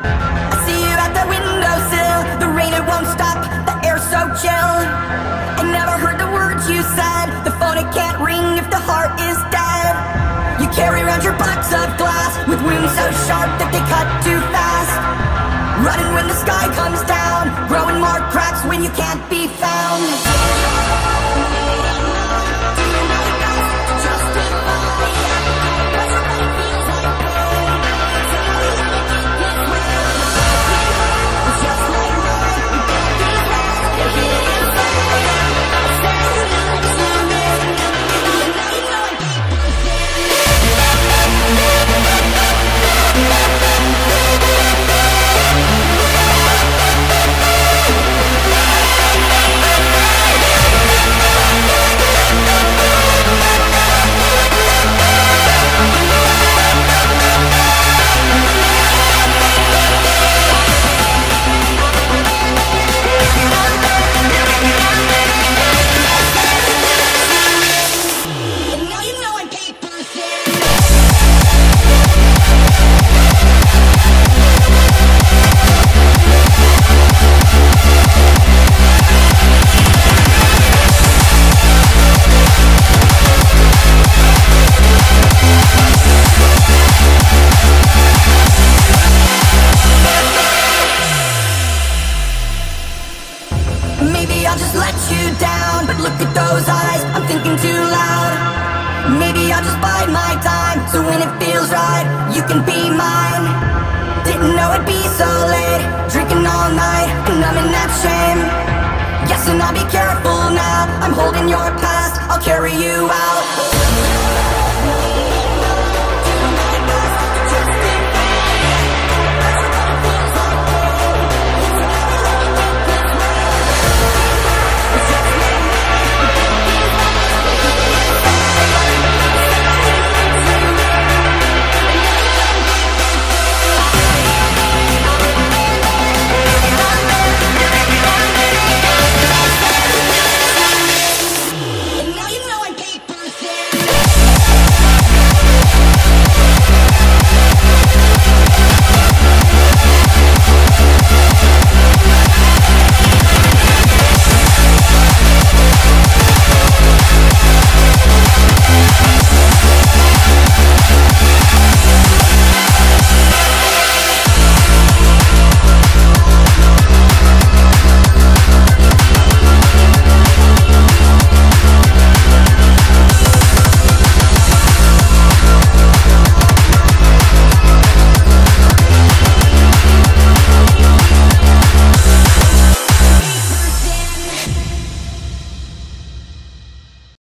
I see you at the windowsill. The rain, it won't stop. The air's so chill. I never heard the words you said. The phone, it can't ring if the heart is dead. You carry around your box of glass with wounds so sharp that they cut too fast. Running when the sky comes down, growing more cracks when you can't be found. Maybe I'll just let you down, but look at those eyes, I'm thinking too loud. Maybe I'll just bide my time, so when it feels right, you can be mine. Didn't know it'd be so late, drinking all night, and I'm in that shame. Yes, and I'll be careful now, I'm holding your past, I'll carry you out.